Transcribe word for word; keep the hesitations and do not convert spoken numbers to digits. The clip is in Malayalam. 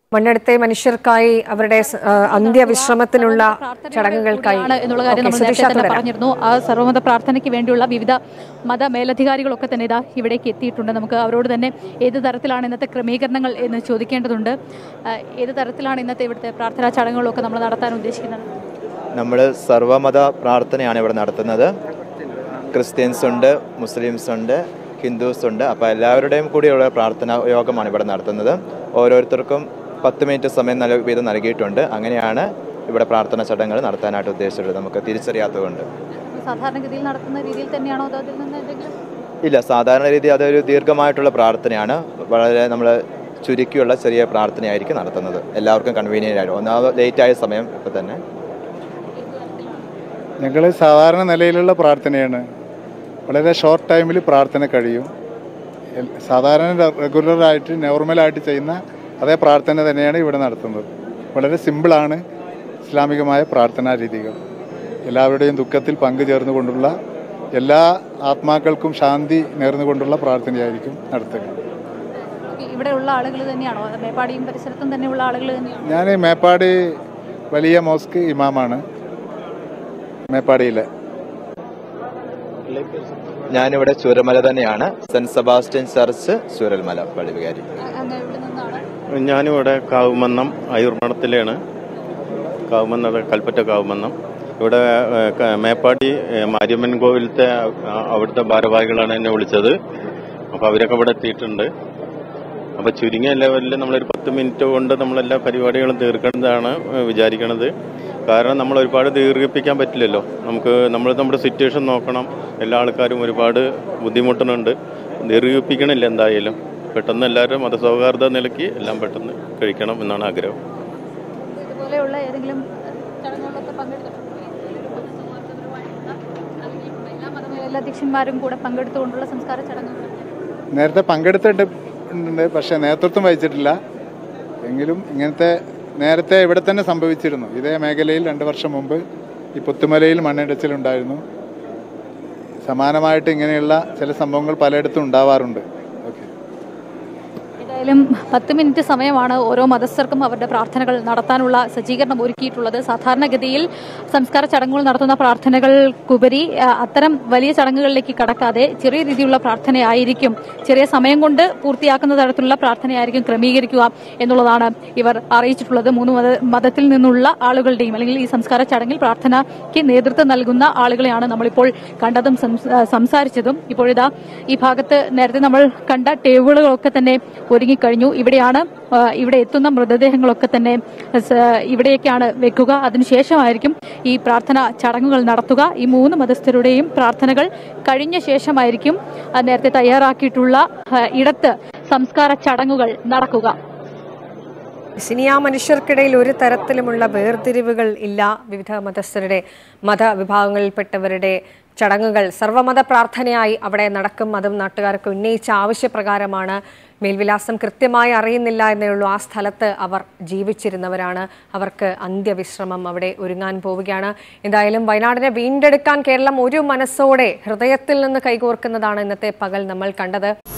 മണ്ണെടുത്തെ മനുഷ്യർക്കായി അവരുടെ അന്ത്യവിശ്രമത്തിനുള്ള ചടങ്ങുകൾക്കായി എന്നുള്ള കാര്യം നമ്മൾ നേരത്തെ തന്നെ പറഞ്ഞിരുന്നു. ആ സർവ്വമത പ്രാർത്ഥനയ്ക്ക് വേണ്ടിയുള്ള വിവിധ മത മേലധികാരികളൊക്കെ തന്നെ ഇതാ ഇവിടേക്ക് എത്തിയിട്ടുണ്ട്. നമുക്ക് അവരോട് തന്നെ ഏത് തരത്തിലാണ് ഇന്നത്തെ ക്രമീകരണങ്ങൾ എന്ന് ചോദിക്കേണ്ടതുണ്ട്. ഏത് തരത്തിലാണ് ഇന്നത്തെ ഇവിടുത്തെ പ്രാർത്ഥനാ ചടങ്ങുകളൊക്കെ നമ്മൾ നടത്താൻ ഉദ്ദേശിക്കുന്നത്? നമ്മൾ സർവ്വമത പ്രാർത്ഥനയാണ് ഇവിടെ നടത്തുന്നത്. ക്രിസ്ത്യൻസ് ഉണ്ട്, മുസ്ലിംസ് ഉണ്ട്, ഹിന്ദുസ് ഉണ്ട്. അപ്പോൾ എല്ലാവരുടെയും കൂടിയുള്ള പ്രാർത്ഥനാ യോഗമാണ് ഇവിടെ നടത്തുന്നത്. ഓരോരുത്തർക്കും പത്ത് മിനിറ്റ് സമയം നൽകി വീതം നൽകിയിട്ടുണ്ട്. അങ്ങനെയാണ് ഇവിടെ പ്രാർത്ഥന ചടങ്ങുകൾ നടത്താനായിട്ട് ഉദ്ദേശിച്ചത്. നമുക്ക് തിരിച്ചറിയാത്തതുകൊണ്ട് സാധാരണഗതിയിൽ നടത്തുന്ന രീതിയിൽ തന്നെയാണോ അതോ അതിൽ നിന്ന് എന്തെങ്കിലും? ഇല്ല, സാധാരണ രീതി അതൊരു ദീർഘമായിട്ടുള്ള പ്രാർത്ഥനയാണ്. വളരെ നമ്മൾ ചുരുക്കിയുള്ള ചെറിയ പ്രാർത്ഥനയായിരിക്കും നടത്തുന്നത്. എല്ലാവർക്കും കൺവീനിയൻ്റ് ആയിട്ട് ഒന്നാമത് ലേറ്റായ സമയം ഇപ്പം തന്നെ ഞങ്ങൾ സാധാരണ നിലയിലുള്ള പ്രാർത്ഥനയാണ്. വളരെ ഷോർട്ട് ടൈമിൽ പ്രാർത്ഥന കഴിയും. സാധാരണ റെഗുലറായിട്ട് നോർമലായിട്ട് ചെയ്യുന്ന അതേ പ്രാർത്ഥന തന്നെയാണ് ഇവിടെ നടത്തുന്നത്. വളരെ സിമ്പിളാണ് ഇസ്ലാമികമായ പ്രാർത്ഥനാ രീതികൾ. എല്ലാവരുടെയും ദുഃഖത്തിൽ പങ്കുചേർന്നുകൊണ്ടുള്ള എല്ലാ ആത്മാക്കൾക്കും ശാന്തി നേർന്നുകൊണ്ടുള്ള പ്രാർത്ഥനയായിരിക്കും നടത്തുക. ഇവിടെയുള്ള ആളുകൾ തന്നെയാണോ? മേപ്പാടിയും പരിസരത്തും തന്നെയുള്ള ആളുകൾ തന്നെയാണോ? ഞാൻ മേപ്പാടി വലിയ മോസ്ക് ഇമാമാണ്. മേപ്പാടിയിലെ ഞാനിവിടെ ചൂരൽമല തന്നെയാണ്. സെന്റ് സെബാസ്റ്റ്യൻ ചർച്ച് ചൂരൽമല പള്ളി വികാരി. ഞാനിവിടെ കാവുമന്നം അയൂർമഠത്തിലാണ്. കാവുമന്നം കൽപ്പറ്റ കാവുമന്നം. ഇവിടെ മേപ്പാടി മാരിയമ്മൻ കോവിലത്തെ അവിടുത്തെ ഭാരവാഹികളാണ് എന്നെ വിളിച്ചത്. അപ്പോൾ അവരൊക്കെ ഇവിടെ എത്തിയിട്ടുണ്ട്. അപ്പോൾ ചുരുങ്ങിയ ലെവലിൽ നമ്മളൊരു പത്ത് മിനിറ്റ് കൊണ്ട് നമ്മളെല്ലാ പരിപാടികളും തീർക്കേണ്ടതാണ് വിചാരിക്കണത്. കാരണം നമ്മൾ ഒരുപാട് ദീർഘിപ്പിക്കാൻ പറ്റില്ലല്ലോ. നമുക്ക് നമ്മൾ നമ്മുടെ സിറ്റുവേഷൻ നോക്കണം. എല്ലാ ആൾക്കാരും ഒരുപാട് ബുദ്ധിമുട്ടുന്നുണ്ട്. ദീർഘിപ്പിക്കണില്ല. എന്തായാലും പെട്ടെന്ന് എല്ലാവരും മതസൗഹാർദ്ദ നിലയ്ക്ക് എല്ലാം പെട്ടെന്ന് കഴിക്കണം എന്നാണ് ആഗ്രഹം. ഇതുപോലെയുള്ള ഏതെങ്കിലും എല്ലാ അധ്യക്ഷന്മാരും കൂടെ പങ്കെടുത്തുകൊണ്ടുള്ള സംസ്കാര ചടങ്ങുകൾ നേരത്തെ പങ്കെടുത്തിട്ടുണ്ട്, പക്ഷേ നേതൃത്വം വഹിച്ചിട്ടില്ല. എങ്കിലും ഇങ്ങനത്തെ നേരത്തെ ഇവിടെ തന്നെ സംഭവിച്ചിരുന്നു. ഇതേ മേഖലയിൽ രണ്ട് വർഷം മുമ്പ് ഈ പുത്തുമലയിൽ മണ്ണിടിച്ചിലുണ്ടായിരുന്നു. സമാനമായിട്ട് ഇങ്ങനെയുള്ള ചില സംഭവങ്ങൾ പലയിടത്തും ഉണ്ടാവാറുണ്ട്. ഓക്കെ, ഏതായാലും പത്ത് മിനിറ്റ് സമയമാണ് ഓരോ മതസ്ഥർക്കും അവരുടെ പ്രാർത്ഥനകൾ നടത്താനുള്ള സജ്ജീകരണം ഒരുക്കിയിട്ടുള്ളത്. സാധാരണഗതിയിൽ സംസ്കാര ചടങ്ങുകൾ നടത്തുന്ന പ്രാർത്ഥനകൾക്കുപരി അത്തരം വലിയ ചടങ്ങുകളിലേക്ക് കടക്കാതെ ചെറിയ രീതിയിലുള്ള പ്രാർത്ഥനയായിരിക്കും, ചെറിയ സമയം കൊണ്ട് പൂർത്തിയാക്കുന്ന തരത്തിലുള്ള പ്രാർത്ഥനയായിരിക്കും ക്രമീകരിക്കുക എന്നുള്ളതാണ് ഇവർ അറിയിച്ചിട്ടുള്ളത്. മൂന്ന് മത മതത്തിൽ നിന്നുള്ള ആളുകളുടെയും അല്ലെങ്കിൽ ഈ സംസ്കാര ചടങ്ങിൽ പ്രാർത്ഥനയ്ക്ക് നേതൃത്വം നൽകുന്ന ആളുകളെയാണ് നമ്മളിപ്പോൾ കണ്ടതും സംസാരിച്ചതും. ഇപ്പോഴിതാ ഈ ഭാഗത്ത് നേരത്തെ നമ്മൾ കണ്ട ടേബിളുകളൊക്കെ തന്നെ ഒരുങ്ങിക്കഴിഞ്ഞു. ഇവിടെയാണ് ഇവിടെ എത്തുന്ന മൃതദേഹങ്ങളൊക്കെ തന്നെ ഇവിടേക്കാണ് വെക്കുക. അതിനുശേഷമായിരിക്കും ഈ പ്രാർത്ഥന ചടങ്ങുകൾ നടത്തുക. ഈ മൂന്ന് മതസ്ഥരുടെയും പ്രാർത്ഥനകൾ കഴിഞ്ഞ ശേഷമായിരിക്കും നേരത്തെ തയ്യാറാക്കിയിട്ടുള്ള ഇടത്ത് സംസ്കാര ചടങ്ങുകൾ നടക്കുക. സിനിയാ മനുഷ്യർക്കിടയിൽ ഒരു തരത്തിലുമുള്ള വേർതിരിവുകൾ ഇല്ല. വിവിധ മതസ്ഥരുടെ മതവിഭാഗങ്ങളിൽപ്പെട്ടവരുടെ ചടങ്ങുകൾ സർവ്വമത പ്രാർത്ഥനയായി അവിടെ നടക്കും. അതും നാട്ടുകാർക്ക് ഉന്നയിച്ച ആവശ്യപ്രകാരമാണ്. മേൽവിലാസം കൃത്യമായി അറിയുന്നില്ല എന്നേ ഉള്ളൂ. ആ സ്ഥലത്ത് അവർ ജീവിച്ചിരുന്നവരാണ്. അവർക്ക് അന്ത്യവിശ്രമം അവിടെ ഒരുങ്ങാൻ പോവുകയാണ്. എന്തായാലും വയനാടിനെ വീണ്ടെടുക്കാൻ കേരളം ഒരു മനസ്സോടെ ഹൃദയത്തിൽ നിന്ന് കൈകോർക്കുന്നതാണ് ഇന്നത്തെ പകൽ നമ്മൾ കണ്ടത്.